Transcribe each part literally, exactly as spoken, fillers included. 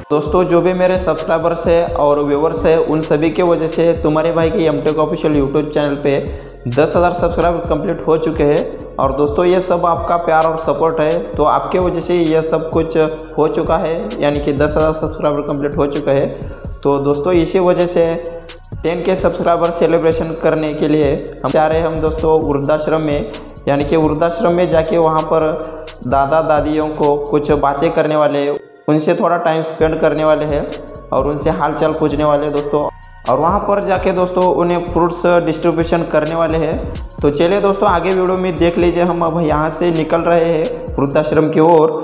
दोस्तों जो भी मेरे सब्सक्राइबर्स है और व्यूवर्स है उन सभी के वजह से तुम्हारे भाई के एमटेक ऑफिशियल यूट्यूब चैनल पे दस हज़ार सब्सक्राइबर कंप्लीट हो चुके हैं। और दोस्तों ये सब आपका प्यार और सपोर्ट है, तो आपके वजह से ये सब कुछ हो चुका है, यानी कि दस हज़ार सब्सक्राइबर कंप्लीट हो चुका है। तो दोस्तों इसी वजह से टेन के सब्सक्राइबर सेलिब्रेशन करने के लिए हम जा रहे हैं हम दोस्तों वृद्धाश्रम में, यानी कि वृद्धाश्रम में जाके वहाँ पर दादा दादियों को कुछ बातें करने वाले, उनसे थोड़ा टाइम स्पेंड करने वाले हैं और उनसे हालचाल पूछने वाले दोस्तों। और वहाँ पर जाके दोस्तों उन्हें फ्रूट्स डिस्ट्रीब्यूशन करने वाले हैं। तो चलिए दोस्तों आगे वीडियो में देख लीजिए। हम अब यहाँ से निकल रहे हैं वृद्धाश्रम की ओर।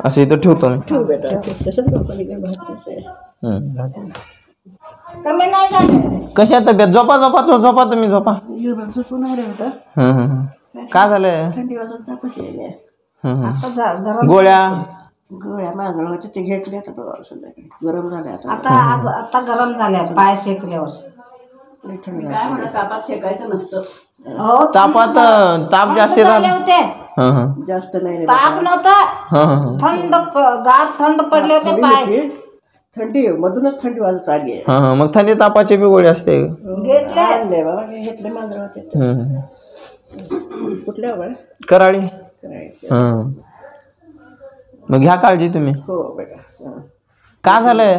असं इथं ठेवतो मी. ठेव बेटा तसंच लोकांनी काय भात हम्म. कमी नाही झालं. कशी आहे तब्येत? झोपा झोपा झोपा तुम्ही झोपा. झोपून आले होता. हम्म, हम्म. काय झालंय? थंडी वाजून तापटलेल्या. हम्म. आता जा जरा गोळ्या गोळ्या माझ्याकडे होते ते घेतले आता बघा संध्याकाळी गरम झाले आता. आता आज आता गरम झाल्या पाय शेकल्यावर. लई थंडी काय म्हणा तापात शेकायचं नसतं. हो तापात ताप जास्त झाला. होते हं, हं. जास्त नाही रे ताप नव्हता, हं, हं. थंड प- गात थंड पडले होते थंडी पाय. होती. थंडी मधूनच थंडी वाजत आली आहे. हं, हं. मग थंडी तापाची बी गोळी असते. घेतले आणले बाबा घेतले मांजर होते हं, हं. कुठल्या बाबा कराळी. करायचं. हं. मग घ्या काळजी तुम्ही. हो बेटा हं. काय झालंय?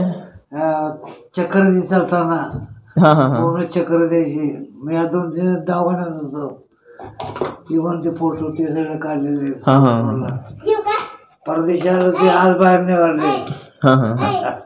चक्कर दि चालताना हं, हं, हं. पूर्ण चक्कर द्यायची. मी या दोन तीन दवाखान्यात होतो. इव्हन ते फोटो ते सगळे काढलेले हं, हं. परदेशाला ते आज बाहेर निघाले. हं, हं.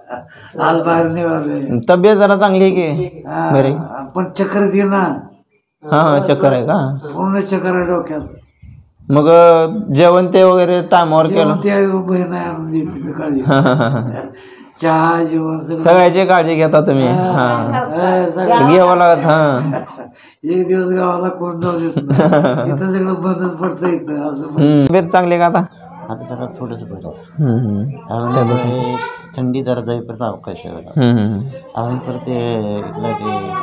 आज बाहेर निघाले. तब्येत जरा चांगली आहे की? बरी. पण चक्कर दे ना, हा हा चक्कर आहे का? पूर्ण चक्कर आहे डोक्यात. मग अं, जेवण ते वगैरे टायमावर केलं? जेवण ते बहीण आहे आणून देते मी काळजी. हं, हं, हं. चहा जेवण सगळं सगळ्याची काळजी घेता तुम्ही. हा हा, सगळं. घ्यावं लागत. हा एक दिवस गावाला कोण जाऊ देत नाही. इथं सगळं बंदच पडतं इथं असं. हम्म. तब्येत चांगली आहे का आता? आता जरा थोडंसं बरं आहे. हम्म, हम्म. कारण हे थंडी जरा जाईपर्यंत अवकाश आहे बघा. हम्म, हम्म. आम्ही परत ते इथलं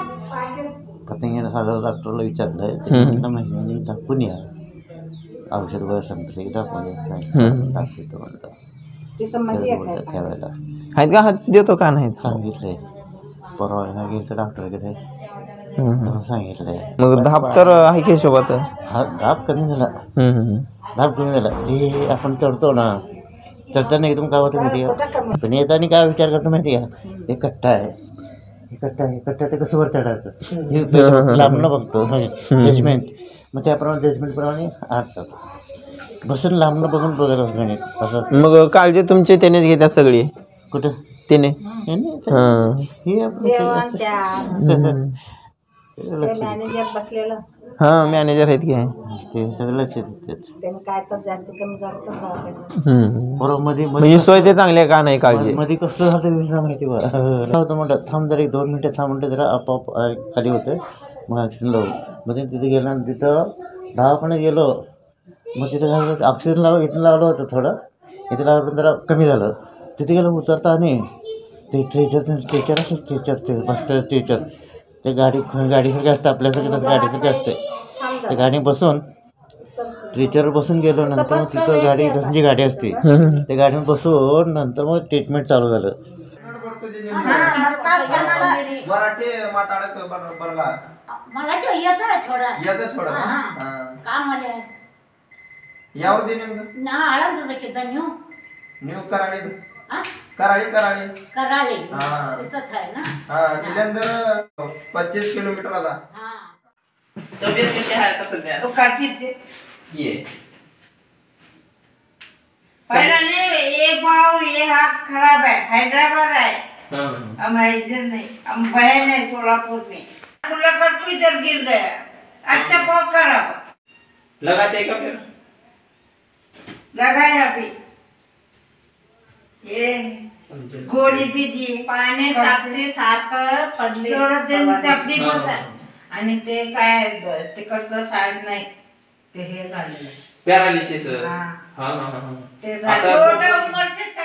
ते पतंगीला साधं डॉक्टरला विचारलं हम्म. महिन्याने दाखवून या, औषध गोळ्या संपले की दाखवून हम्म. या दाखवतो म्हणलं. तिथं मध्ये एक आहे. त्यावेळेला आहेत का? हात देतो का नाही? सांगितलंय परवा गेलं डॉक्टरकडे हम्म, हम्म. सांगितलंय. मग धाप तर आहे की हिशोबात? हा दाब कमी झाला. हम्म, हम्म. दाब कमी झाला. ते आपण चढतो ना, चढताना एकदम काय होतं माहिती कुठं का? कमी? पण येताना काय विचार करतो माहिती का? हे कट्टा आहे, हे कट्टा आहे, कट्टा ते कसं वर चढायचं हे लांबणं बघतो जजमेंट. मग त्याप्रमाणे जजमेंटप्रमाणे आत जातो. बसून लांबणं बघून बघत असतो गणित असं. मग काळजी तुमची त्यानेच घेतात सगळी? कुठं त्याने? हे नाही तर- हा. हे आपलं ते- जेवण चहा हम्म. ते मॅनेजर बसलेलं हा मॅनेजर आहेत की? ते सगळं लक्ष देतात. त्यांनी काय तर जास्त कमी झालं तर दवाखान्यात. हम्म. बरोबर मध्ये म्हणजे सोय ते चांगली आहे का नाही काळजी? मध्ये कसलं झालं विषय माहिती बा होतं म्हणलं थांब जरा एक दोन मिनटं थांब म्हणलं जरा आपोआप अं, खाली होतं. मग ऑक्सिजन लावू. मग ते तिथे गेलं आणि तिथं दवाखान्यात गेलो. मग तिथं झालं ऑक्सिजन लाव इथून लावलं होतं थोडं, इथे लावलं जरा कमी झालं. तिथे गेलं उतरता आणि ते स्ट्रेचर स्ट्रेचर असं स्ट्रेचर ते बसतं स्ट्रेचर ते गाडी गाडीसारखं असतं आपल्यासारखं गाडीसारखं असतं. त्या गाडी बसून स्ट्रेचरवर बसून गेलो. नंतर मग तिथं गाडी जी गाडी असते त्या गाडीवर बसून नंतर मग ट्रीटमेंट चालू झालं. मराठी माताडक बरला मराठी येत आहे थोडा येतं थोडं. काम आले यावर दे नेमकं ना आळंद होतं की न्यू न्यू कराडी कराडी कराडी कराळे हा. इथंच आहे ना. हा इलेंदर पच्चीस किलोमीटर आता. हा तब्येत कशी आहे आता सध्या? तो काठी ये पहिल्याने एक भाव ये हाथ खराब है, हैदराबाद है, हं. हम इधर नहीं, हम बहन है सोलापुर में. लकड़ को इधर गिर गया. अच्छा पाव खराब लगाते का फिर? लगाया अभी. ये गोली भी दिए. पाणी टाकते सारखं पडले थोडं ते तकलीफ हा. होता. आणि ते काय तिकडचं साईड नाही ते हे झालेलं पॅरालिसिस. हा. हा हा हा. ते आता झालं थोड़ा उम्र से